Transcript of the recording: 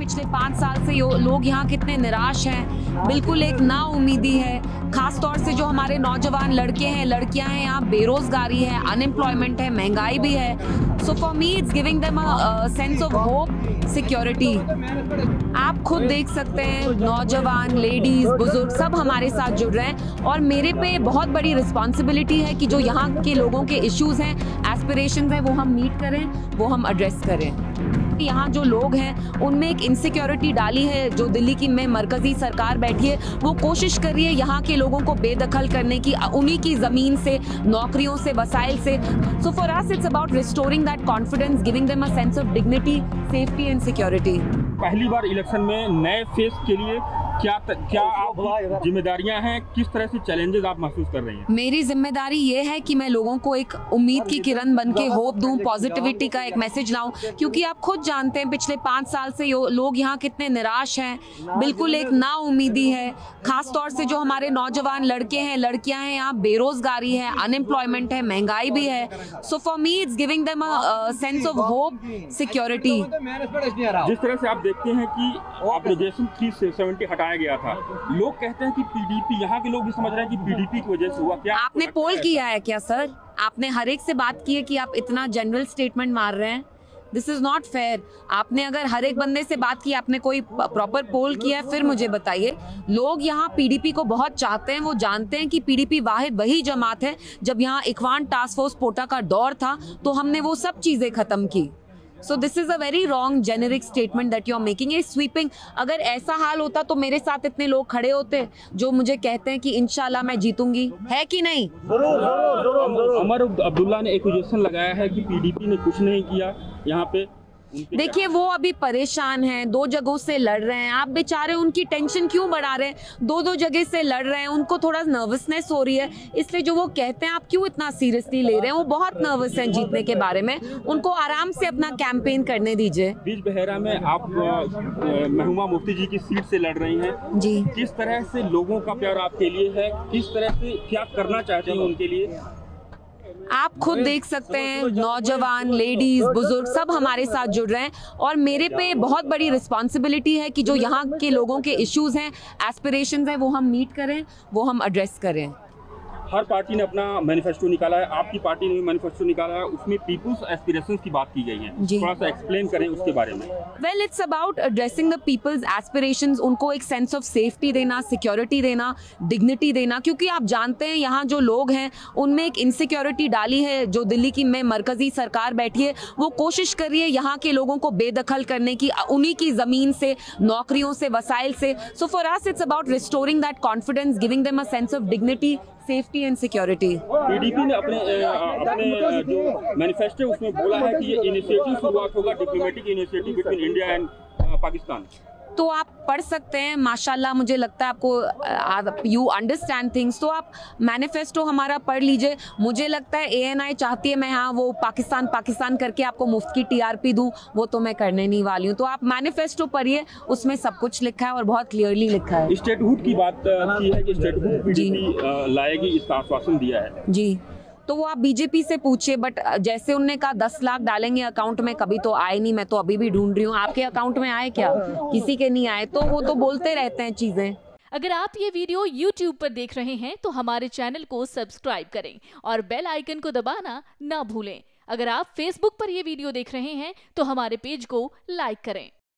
पिछले 5 साल से लोग यहाँ कितने निराश हैं, बिल्कुल एक नाउम्मीदी है। खास तौर से जो हमारे नौजवान लड़के हैं, लड़कियां हैं, यहाँ बेरोजगारी है, अनएम्प्लॉयमेंट है, महंगाई भी है। So for me it's giving them a sense of hope, security. आप खुद देख सकते हैं, नौजवान, लेडीज, बुजुर्ग सब हमारे साथ जुड़ रहे हैं और मेरे पे बहुत बड़ी रिस्पॉन्सिबिलिटी है कि जो यहाँ के लोगों के इश्यूज हैं, एस्पिरेशंस हैं, वो हम मीट करें, वो हम एड्रेस करें। यहाँ जो लोग हैं उनमें एक इनसिक्योरिटी डाली है, जो दिल्ली की में मरकजी सरकार बैठी है वो कोशिश कर रही है यहाँ के लोगों को बेदखल करने की, उन्हीं की जमीन से, नौकरियों से, वसाइल से। So for us it's about restoring that confidence, giving them a sense of dignity, safety and security. पहली बार इलेक्शन में नए फेस के लिए क्या आप जिम्मेदारियां हैं, किस तरह से चैलेंजेस आप महसूस कर रही हैं? मेरी जिम्मेदारी ये है कि मैं लोगों को एक उम्मीद की किरण बन के होप दूं, पॉजिटिविटी का एक मैसेज लाऊं, क्योंकि आप खुद जानते हैं पिछले 5 साल से लोग यहाँ कितने निराश हैं, बिल्कुल एक नाउम्मीदी है। खास तौर से जो हमारे नौजवान लड़के हैं, लड़कियां हैं, यहाँ बेरोजगारी है, अनएम्प्लॉयमेंट है, महंगाई भी है। So for me it's giving them a sense of hope, security. जिस तरह से आप देखते हैं कि ऑब्लिगेशन 370 हटाया गया था, लोग कहते हैं कि पीडीपी, यहाँ के लोग भी समझ रहे हैं कि पीडीपी की वजह से हुआ। क्या आपने पोल किया है क्या सर? आपने हर एक से बात की है कि आप इतना जनरल स्टेटमेंट मार रहे हैं? This is not fair. आपने अगर हर एक बंदे से बात की, आपने कोई प्रॉपर पोल किया है, फिर मुझे बताइए। लोग यहाँ पीडीपी को बहुत चाहते हैं, वो जानते हैं कि पीडीपी वाहिद वही जमात है, जब यहाँ इख्वान टास्क फोर्स पोटा का दौर था तो हमने वो सब चीजें खत्म की। So this is a very wrong generic statement that you are making. ये sweeping, अगर ऐसा हाल होता तो मेरे साथ इतने लोग खड़े होते जो मुझे कहते हैं कि इंशाल्लाह मैं जीतूंगी, है कि नहीं? अमर अब्दुल्ला ने एक्यूजेशन लगाया है कि पीडीपी ने कुछ नहीं किया यहाँ पे। देखिए वो अभी परेशान हैं, 2 जगहों से लड़ रहे हैं। आप बेचारे उनकी टेंशन क्यों बढ़ा रहे हैं? 2 जगह से लड़ रहे हैं, उनको थोड़ा नर्वसनेस हो रही है, इसलिए जो वो कहते हैं आप क्यों इतना सीरियसली ले रहे हैं? वो बहुत नर्वस हैं जीतने के बारे में, उनको आराम से अपना कैंपेन करने दीजिए। बीच बहेरा में आप महबूबा मुफ्ती जी की सीट से लड़ रही हैं जी, किस तरह से लोगों का प्यार आपके लिए है, किस तरह से क्या करना चाहते हैं उनके लिए? आप खुद देख सकते हैं, नौजवान, लेडीज, बुजुर्ग सब हमारे साथ जुड़ रहे हैं और मेरे पे बहुत बड़ी रिस्पॉन्सिबिलिटी है कि जो यहाँ के लोगों के इश्यूज हैं, एस्पिरेशंस हैं, वो हम मीट करें, वो हम एड्रेस करें। हर पार्टी ने अपना मैनिफेस्टो निकाला है, आपकी पार्टी ने भी मैनिफेस्टो निकाला है, उसमें पीपल्स एस्पिरेशंस की बात की गई है, थोड़ा सा एक्सप्लेन करें उसके बारे में। Well it's about addressing the people's aspirations, उनको एक सेंस ऑफ सेफ्टी देना, सिक्योरिटी देना, डिग्निटी देना, क्योंकि आप जानते हैं यहाँ जो लोग हैं उनमें एक इनसिक्योरिटी डाली है, जो दिल्ली की में मरकजी सरकार बैठी है वो कोशिश कर रही है यहाँ के लोगों को बेदखल करने की, उन्हीं की जमीन से, नौकरियों से, वसाइल से। So for us it's about restoring that confidence, giving them a sense of dignity, safety and security. PDP ने अपने जो मैनिफेस्टो उसमें बोला है कि ये इनिशिएटिव शुरुआत होगा diplomatic initiative between India and Pakistan. तो आप पढ़ सकते हैं, माशाल्लाह मुझे लगता है आपको यू अंडरस्टैंड थिंग्स, तो आप मैनिफेस्टो हमारा पढ़ लीजिए। मुझे लगता है एएनआई चाहती है मैं हाँ वो पाकिस्तान करके आपको मुफ्त की टीआरपी दूं, वो तो मैं करने नहीं वाली हूँ। तो आप मैनिफेस्टो पढ़िए, उसमें सब कुछ लिखा है और बहुत क्लियरली लिखा है। स्टेटहुड की बात की है कि स्टेटहुड पीडीपी लाएगी, इसका आश्वासन दिया है जी। तो वो आप बीजेपी से पूछिए, बट जैसे उन्होंने कहा 10 लाख डालेंगे अकाउंट में, कभी तो आए नहीं। मैं तो अभी भी ढूंढ रही हूँ आपके अकाउंट में आए क्या? किसी के नहीं आए। तो वो तो बोलते रहते हैं चीजें। अगर आप ये वीडियो YouTube पर देख रहे हैं तो हमारे चैनल को सब्सक्राइब करें और बेल आइकन को दबाना ना भूलें। अगर आप Facebook पर ये वीडियो देख रहे हैं तो हमारे पेज को लाइक करें।